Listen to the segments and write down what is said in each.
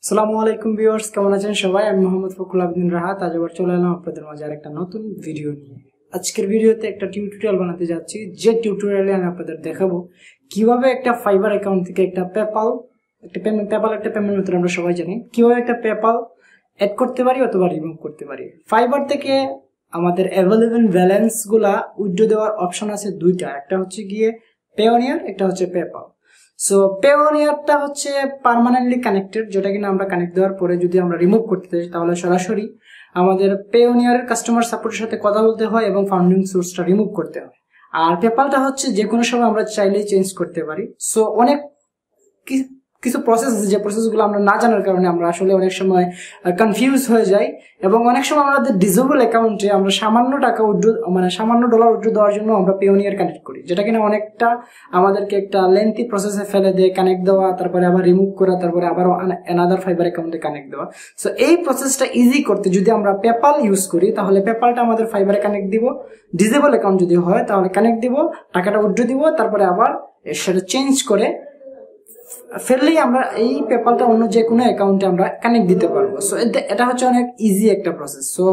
আসসালামু আলাইকুম ভিউয়ার্স, কেমন আছেন সবাই? আমি মোহাম্মদ ফখরুল আবেদিন রাহাত আজ আবার চলে এলাম আপনাদের মাঝে আরেকটা নতুন ভিডিও নিয়ে। আজকের ভিডিওতে একটা টিউটোরিয়াল বানাতে যাচ্ছি, যে টিউটোরিয়ালে আমি আপনাদের দেখাবো কিভাবে একটা ফাইবার অ্যাকাউন্ট থেকে একটা পেপাল একটা পেমেন্ট মেথড আমরা সবাই জানি, কিভাবে একটা পেপাল অ্যাড করতে পারি অথবা রিমুভ করতে পারি। ফাইবার থেকে আমাদের অ্যাভেলেবল ব্যালেন্স গুলা উইথড্র দেওয়ার অপশন আছে দুইটা, একটা হচ্ছে গিয়ে পেওনিয়ার, একটা হচ্ছে পেপাল। সো পেওনিয়ারটা হচ্ছে পার্মানেন্টলি কানেক্টেড, যেটা কিনা আমরা কানেক্ট দেওয়ার পরে যদি আমরা রিমুভ করতে চাই তাহলে সরাসরি আমাদের পেওনিয়ারের কাস্টমার সাপোর্টের সাথে কথা বলতে হয় এবং ফান্ডিং সোর্সটা রিমুভ করতে হয়। আর পেপালটা হচ্ছে যে কোনো সময় আমরা চাইলেই চেঞ্জ করতে পারি। সো অনেক কিছু প্রসেস আছে, যে প্রসেসগুলো আমরা না জানার কারণে আমরা আসলে অনেক সময় কনফিউজ হয়ে যাই, এবং অনেক সময় আমাদের ডিজেবল অ্যাকাউন্টে আমরা সামান্য টাকা সামান্য ডলার উইথড্র দেওয়ার জন্য আমরা পেওনিয়ার কানেক্ট করি, যেটা কিনা অনেকটা আমাদেরকে একটা লেন্থি প্রসেসে ফেলে দেয়। কানেক্ট দেওয়া, তারপরে আবার রিমুভ করা, তারপরে আবার অ্যানাদার ফাইবার অ্যাকাউন্টে কানেক্ট দেওয়া। সো এই প্রসেসটা ইজি করতে যদি আমরা পেপাল ইউজ করি তাহলে পেপালটা আমাদের ফাইবারে কানেক্ট দিব, ডিজেবল অ্যাকাউন্ট যদি হয় তাহলে কানেক্ট দিব, টাকাটা উইথড্র দিব, তারপরে আবার সেটা চেঞ্জ করে ফেললেই আমরা এই পেপালটা অন্য যে কোনো অ্যাকাউন্টে আমরা কানেক্ট দিতে পারবো। সো এটা হচ্ছে অনেক ইজি একটা প্রসেস। সো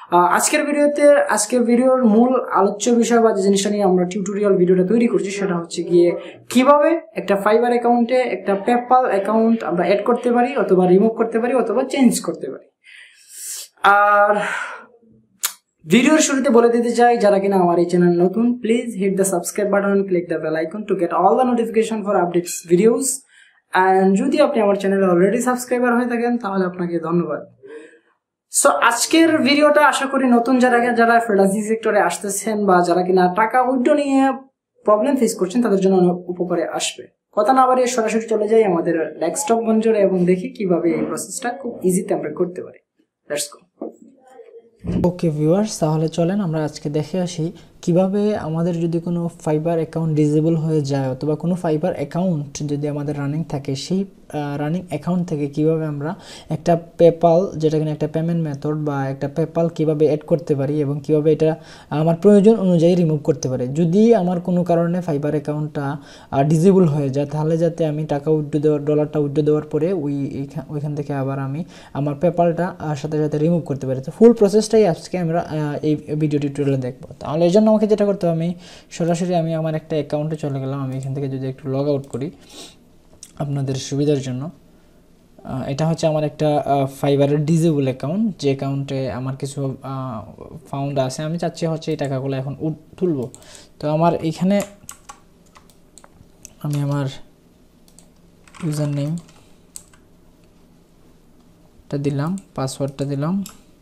আজকের ভিডিওর মূল আলোচ্য বিষয় বা যে জিনিসটা নিয়ে আমরা টিউটোরিয়াল ভিডিওটা তৈরি করছি সেটা হচ্ছে গিয়ে কিভাবে একটা ফাইবার অ্যাকাউন্টে একটা পেপাল অ্যাকাউন্ট আমরা অ্যাড করতে পারি অথবা রিমুভ করতে পারি অথবা চেঞ্জ করতে পারি। আর ভিডিওর শুরুতে বলে দিতে চাই, যারা কিনা আমার এই চ্যানেল নতুন, please hit the subscribe button and click the bell icon to get all the notification for updates videos. And যদি আপনি আমার চ্যানেলে অলরেডি সাবস্ক্রাইবার হয়ে থাকেন তাহলে আপনাকে ধন্যবাদ। সো আজকের ভিডিওটা আশা করি নতুন যারা ফ্রিল্যান্সিং সেক্টরে আসতেছেন বা যারা কিনা টাকা উইথড্র নিয়ে প্রবলেম ফেস করছেন তাদের জন্য অনেক উপকারে আসবে। কথা না বাড়িয়ে সরাসরি চলে যাই আমাদের ডেস্কটপ মনিটরে এবং দেখি কিভাবে এই প্রসেসটা খুব ইজিতে আমরা করতে পারি। Let's go. ওকে ভিউয়ার্স, তাহলে চলেন আমরা আজকে দেখে আসি কিভাবে আমাদের যদি কোনো ফাইবার অ্যাকাউন্ট ডিসেবল হয়ে যায় অথবা কোনো ফাইবার অ্যাকাউন্ট যদি আমাদের রানিং থাকে, সেই রানিং অ্যাকাউন্ট থেকে কিভাবে আমরা একটা পেপাল, যেটা কিনা একটা পেমেন্ট মেথড বা একটা পেপাল কিভাবে অ্যাড করতে পারি এবং কিভাবে এটা আমার প্রয়োজন অনুযায়ী রিমুভ করতে পারি। যদি আমার কোনো কারণে ফাইবার অ্যাকাউন্টটা ডিসেবল হয়ে যায় তাহলে যাতে আমি টাকা ডলারটা উইথড্র দেওয়ার পরে ওইখান থেকে আবার আমি আমার পেপালটা সাথে সাথে রিমুভ করতে পারি। তো ফুল প্রসেসটাই আজকে আমরা এই ভিডিও টিউটোরিয়ালে দেখবো। তাহলে এই জন্য আমাকে যেটা করতে হবে, সরাসরি আমি আমার একটা অ্যাকাউন্টে চলে গেলাম। আমি এখান থেকে যদি একটু লগ আউট করি আপনাদের সুবিধার জন্য, এটা হচ্ছে আমার একটা ফাইবারের ডিজেবল অ্যাকাউন্ট, যে অ্যাকাউন্টে আমার কিছু ফাউন্ড আছে। আমি চাচ্ছি হচ্ছে এই টাকাগুলো এখন তুলব। তো আমার এখানে আমি আমার ইউজার নেমটা দিলাম, পাসওয়ার্ডটা দিলাম।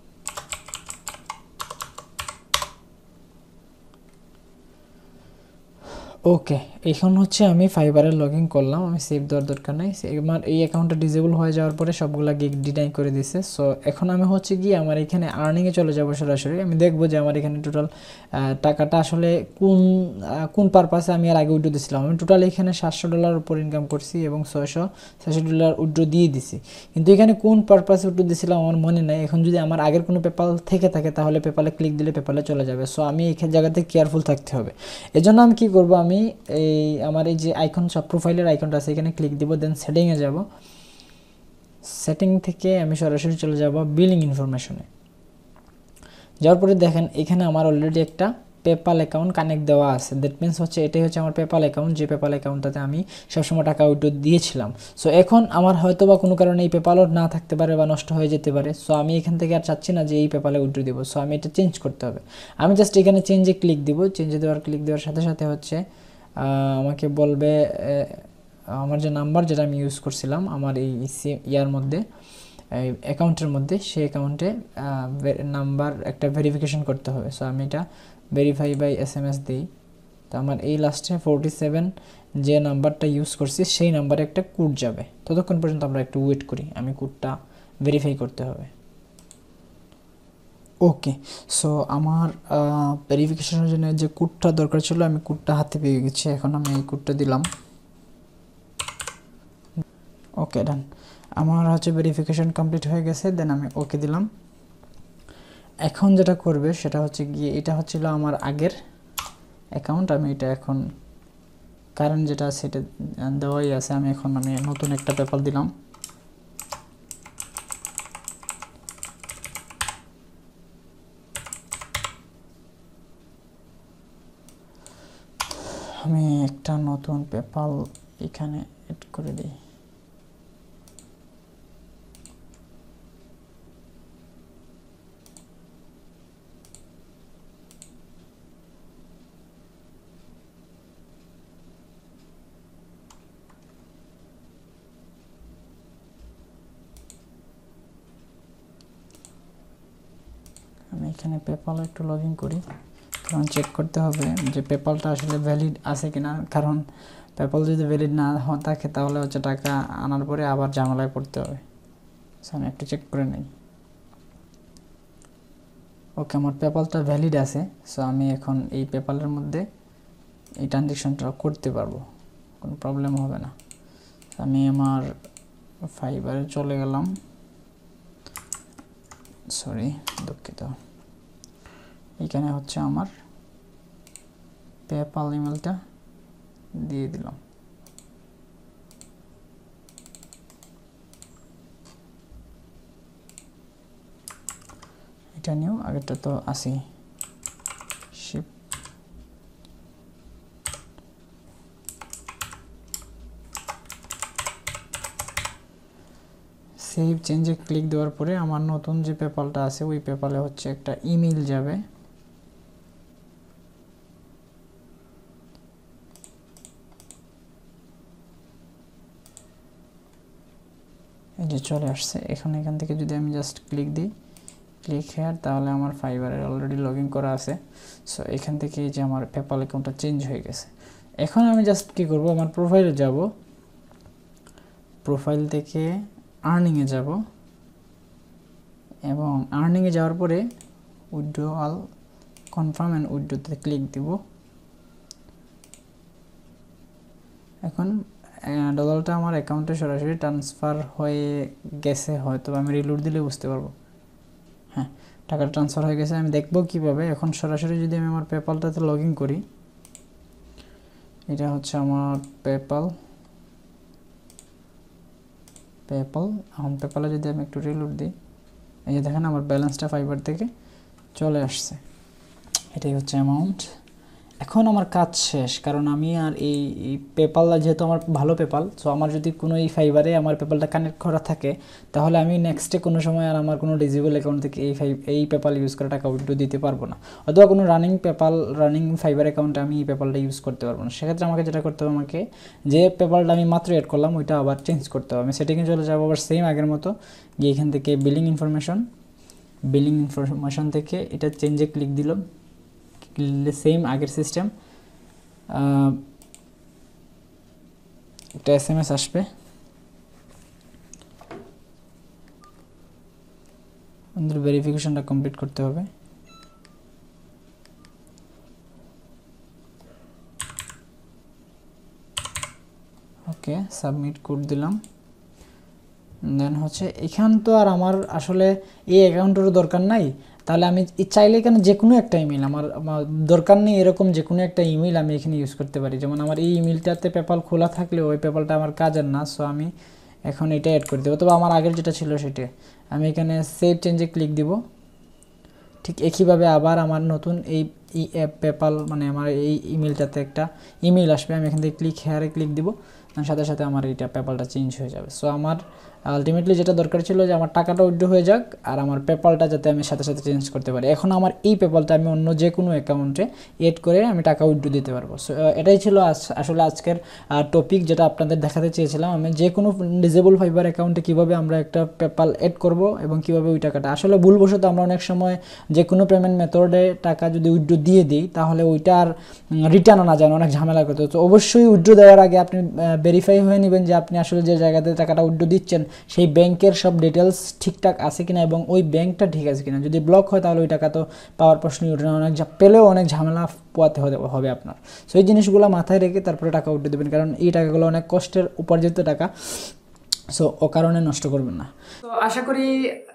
ওকে, এখন হচ্ছে আমি ফাইবারে লগ ইন করলাম, আমি সেভ দেওয়ার দরকার নেই। আমার এই অ্যাকাউন্টটা ডিসেবল হয়ে যাওয়ার পরে সবগুলা গিগ ডিনাই করে দিছে। সো এখন আমি হচ্ছে গিয়ে আমার এখানে আর্নিংয়ে চলে যাবো সরাসরি। আমি দেখবো যে আমার এখানে টোটাল টাকাটা আসলে কোন পারপাসে আমি আর আগে উইথড্র দিয়েছিলাম। আমি টোটাল এখানে $700 উপর ইনকাম করছি এবং $686 উইথড্র দিয়ে দিছি, কিন্তু এখানে কোন পারপাসে উইথড্র দিয়েছিলাম আমার মনে নাই। এখন যদি আমার আগের কোনো পেপাল থেকে থাকে তাহলে পেপালে ক্লিক দিলে পেপালে চলে যাবে। সো আমি এই জায়গাতে কেয়ারফুল থাকতে হবে। এজন্য আমি কি করব, আমি আমার এই যে আইকন, সব প্রোফাইলের আইকনটা আছে, এখানে ক্লিক দিব, দেন সেটিংয়ে যাব। সেটিং থেকে আমি সরাসরি চলে যাব বিলিং ইনফরমেশনে। যাওয়ার পরে দেখেন এখানে আমার অলরেডি একটা পেপাল অ্যাকাউন্ট কানেক্ট দেওয়া আছে। দ্যাট মিনস হচ্ছে এটাই হচ্ছে আমার পেপাল অ্যাকাউন্ট, যে পেপাল অ্যাকাউন্টটাতে আমি সবসময় টাকা উইথড্র দিয়েছিলাম। সো এখন আমার হয়তো বা কোনো কারণে এই পেপালও না থাকতে পারে বা নষ্ট হয়ে যেতে পারে। সো আমি এখান থেকে আর চাচ্ছি না যে এই পেপালে উইথড্র দেবো। সো আমি এটা চেঞ্জ করতে হবে। আমি জাস্ট এখানে চেঞ্জে ক্লিক দিব। ক্লিক দেওয়ার সাথে সাথে হচ্ছে আমাকে বলবে আমার যে নাম্বার যেটা আমি ইউজ করছিলাম আমার এই ইয়ার মধ্যে, অ্যাকাউন্টের মধ্যে, সেই অ্যাকাউন্টে নাম্বার একটা ভেরিফিকেশন করতে হবে। সো আমি এটা ভেরিফাই বাই SMS দিই। তো আমার এই লাস্টে 47 যে নাম্বারটা ইউজ করছি সেই নাম্বারে একটা কোড যাবে। ততক্ষণ পর্যন্ত আমরা একটু ওয়েট করি, আমি কোডটা ভেরিফাই করতে হবে। ওকে, সো আমার ভেরিফিকেশনের জন্য যে কোডটা দরকার ছিল আমি কোডটা হাতে পেয়ে গেছি। এখন আমি এই কোডটা দিলাম। ওকে, ডান। আমার হচ্ছে ভেরিফিকেশন কমপ্লিট হয়ে গেছে, দেন আমি ওকে দিলাম। এখন যেটা করবে সেটা হচ্ছে গিয়ে, এটা হচ্ছিল আমার আগের অ্যাকাউন্ট, আমি এটা এখন কারেন্ট যেটা আছে এটা দেওয়াই আছে। আমি নতুন একটা পেপাল দিলাম। আমি একটা নতুন পেপাল এখানে এড করে দিই। আমি এখানে পেপাল একটু লগ ইন করি, কারণ চেক করতে হবে যে পেপালটা আসলে ভ্যালিড আছে কিনা। কারণ পেপাল যদি ভ্যালিড না থাকে তাহলে হচ্ছে টাকা আনার পরে আবার ঝামেলায় পড়তে হবে। সো আমি একটু চেক করে নিই। ওকে, আমার পেপালটা ভ্যালিড আছে। সো আমি এখন এই পেপালের মধ্যে এই ট্রানজ্যাকশনটা করতে পারবো, কোনো প্রবলেম হবে না। আমি আমার ফাইবারে চলে গেলাম, সরি দুঃখিত। এখানে হচ্ছে আমার পেপাল ইমেলটা দিয়ে দিলাম। এটা নিয়েও আগেরটা তো আসি শিপ। সেভ চেঞ্জে ক্লিক দেওয়ার পরে আমার নতুন যে পেপালটা আছে ওই পেপালে হচ্ছে একটা ইমেল যাবে। এই যে চলে আসছে। এখান থেকে যদি আমি জাস্ট ক্লিক দিই, ক্লিক হেয়ার, তাহলে আমার ফাইবারের অলরেডি লগ ইন করা আছে। সো এখান থেকে এই যে আমার পেপাল অ্যাকাউন্টটা চেঞ্জ হয়ে গেছে। এখন আমি জাস্ট কী করবো, আমার প্রোফাইলে যাব, প্রোফাইল থেকে আর্নিংয়ে যাব, এবং আর্নিংয়ে যাওয়ার পরে উইথড্রয়াল কনফার্ম অ্যান্ড উইথড্রোতে ক্লিক দিব। এখন ডলারটা আমার অ্যাকাউন্টে সরাসরি ট্রান্সফার হয়ে গেছে, হয়তো আমি রিলোড দিলে বুঝতে পারবো। হ্যাঁ, টাকা ট্রান্সফার হয়ে গেছে। আমি দেখবো কিভাবে, এখন সরাসরি যদি আমি আমার পেপালটাতে লগ ইন করি, এটা হচ্ছে আমার পেপাল। এখন পেপালে যদি আমি একটু রিলোড দিই, এই যে দেখেন আমার ব্যালেন্সটা ফাইবার থেকে চলে আসছে। এটাই হচ্ছে অ্যামাউন্ট। এখন আমার কাজ শেষ, কারণ আমি আর এই পেপাল, যেহেতু আমার ভালো পেপাল, সো আমার যদি কোনো এই ফাইবারে আমার পেপালটা কানেক্ট করা থাকে, তাহলে আমি নেক্সটে কোনো সময় আর আমার কোনো ডিজেবল অ্যাকাউন্ট থেকে এই পেপাল ইউজ করে টাকা উইথড্র দিতে পারবো না, অথবা কোনো রানিং ফাইবার অ্যাকাউন্টে আমি এই পেপালটা ইউজ করতে পারবো না। সেক্ষেত্রে আমাকে যেটা করতে হবে, আমাকে যে পেপালটা আমি মাত্র এড করলাম ওইটা আবার চেঞ্জ করতে হবে। আমি সেটিংয়ে চলে যাবো আবার সেম আগের মতো, গিয়ে এখান থেকে বিলিং ইনফরমেশন থেকে এটা চেঞ্জে ক্লিক দিলাম, সেম আগের সিস্টেম। একটা SMS আসবে, আমাদের ভেরিফিকেশনটা কমপ্লিট করতে হবে। ওকে, সাবমিট কোড দিলাম। দেন হচ্ছে এখান তো আর আমার আসলে এই অ্যাকাউন্টেরও দরকার নাই, তাহলে আমি চাইলে এখানে যে কোনো একটা ইমেল, আমার দরকার নেই এরকম যে কোনো একটা ইমেল আমি এখানে ইউজ করতে পারি। যেমন আমার এই ইমেলটাতে পেপাল খোলা থাকলে ওই পেপালটা আমার কাজের না, সো আমি এখন এটা অ্যাড করে দেবো। তবে আমার আগের যেটা ছিল সেটা আমি এখানে সেভ চেঞ্জে ক্লিক দিব। ঠিক একইভাবে আবার আমার নতুন এই পেপাল, মানে আমার এই ইমেলটাতে একটা ইমেল আসবে, আমি এখান থেকে হেয়ারে ক্লিক দিব, সাথে সাথে আমার এইটা পেপালটা চেঞ্জ হয়ে যাবে। সো আমার আলটিমেটলি যেটা দরকার ছিল যে আমার টাকাটা উইথড্র হয়ে যাক, আর আমার পেপালটা যাতে আমি সাথে সাথে চেঞ্জ করতে পারি। এখন আমার এই পেপালটা আমি অন্য যে কোনো অ্যাকাউন্টে এড করে আমি টাকা উইথড্র দিতে পারবো। সো এটাই ছিল আসলে আজকের টপিক, যেটা আপনাদের দেখাতে চেয়েছিলাম। আমি যে কোনো ডিজেবল ফাইবার অ্যাকাউন্টে কীভাবে আমরা একটা পেপাল এড করব এবং কীভাবে ওই টাকাটা, আসলে ভুলবশত আমরা অনেক সময় যে কোনো পেমেন্ট মেথডে টাকা যদি উইথড্র দিয়ে দিই, তাহলে ওইটা আর রিটার্ন আনা যায় না, অনেক ঝামেলা করতে। তো অবশ্যই উইথড্র দেওয়ার আগে আপনি ভেরিফাই হয়ে নেবেন যে আপনি আসলে যে জায়গাতে টাকাটা উইথড্র দিচ্ছেন সেই ব্যাংকের সব ডিটেলস ঠিকঠাক আছে কিনা এবং ওই ব্যাংকটা ঠিক আছে কিনা। যদি ব্লক হয় তাহলে ওই টাকা তো পাওয়ার প্রশ্নই ওঠে না, পেলেও অনেক ঝামেলা পোয়াতে হবে আপনার। সো এই জিনিসগুলো মাথায় রেখে তারপরে টাকা উইথড্র দেবেন, কারণ এই টাকাগুলো অনেক কষ্টের উপার্জিত টাকা, সো ও কারণে নষ্ট করবেন না। তো আশা করি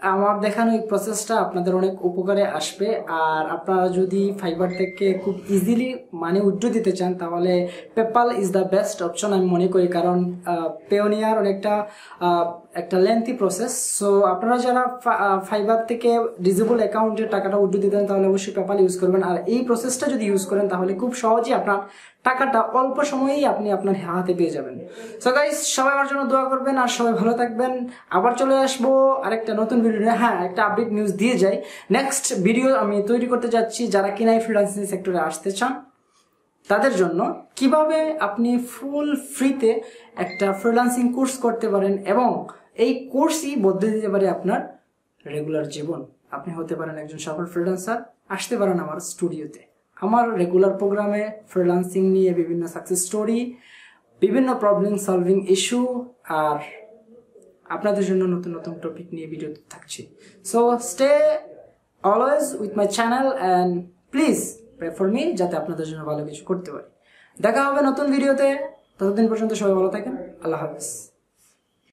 আমার দেখানো এই প্রসেসটা আপনাদের অনেক উপকারে আসবে। আর আপনারা যদি ফাইবার থেকে খুব ইজিলি মানি উইথড্র দিতে চান তাহলে PayPal is the best option আমি মনে করি, কারণ পেওনিয়ার অনেকটা একটা লেন্থি প্রসেস। সো আপনারা যারা ফাইবার থেকে ডিজেবল অ্যাকাউন্টে টাকাটা উইথড্র দিতেন তাহলে অবশ্যই পেপাল ইউজ করবেন। আর এই প্রসেসটা যদি ইউজ করেন তাহলে খুব সহজেই আপনার টাকাটা অল্প সময়েই আপনি আপনার হাতে পেয়ে যাবেন। সো গাইস, সবাই আমার জন্য দোয়া করবেন আর সবাই ভালো থাকবেন। আবার চলে আসবো আরেকটা নতুন ভিডিও নিয়ে। হ্যাঁ, একটা আপডেট নিউজ দিয়ে যাই, নেক্সট ভিডিও আমি তৈরি করতে যাচ্ছি যারা কিনা ফ্রিল্যান্সিং সেক্টরে আসতে চান তাদের জন্য কিভাবে আপনি ফুল ফ্রিতে একটা ফ্রিল্যান্সিং কোর্স করতে পারেন এবং এই কোর্সই বদলে দিতে পারে আপনার রেগুলার জীবন। আপনি হতে পারেন একজন সফল ফ্রিল্যান্সার, আসতে পারেন আমার স্টুডিওতে। আমার রেগুলার প্রোগ্রামে ফ্রিল্যান্সিং নিয়ে বিভিন্ন সাকসেস স্টোরি, বিভিন্ন প্রবলেম সলভিং ইস্যু আর আপনাদের জন্য নতুন নতুন টপিক নিয়ে ভিডিও থাকছে। So stay always with my channel and please pray for me, যাতে আপনাদের জন্য ভালো কিছু করতে পারি। দেখা হবে নতুন ভিডিওতে, ততদিন পর্যন্ত সবাই ভালো থাকেন। আল্লাহ হাফেজ।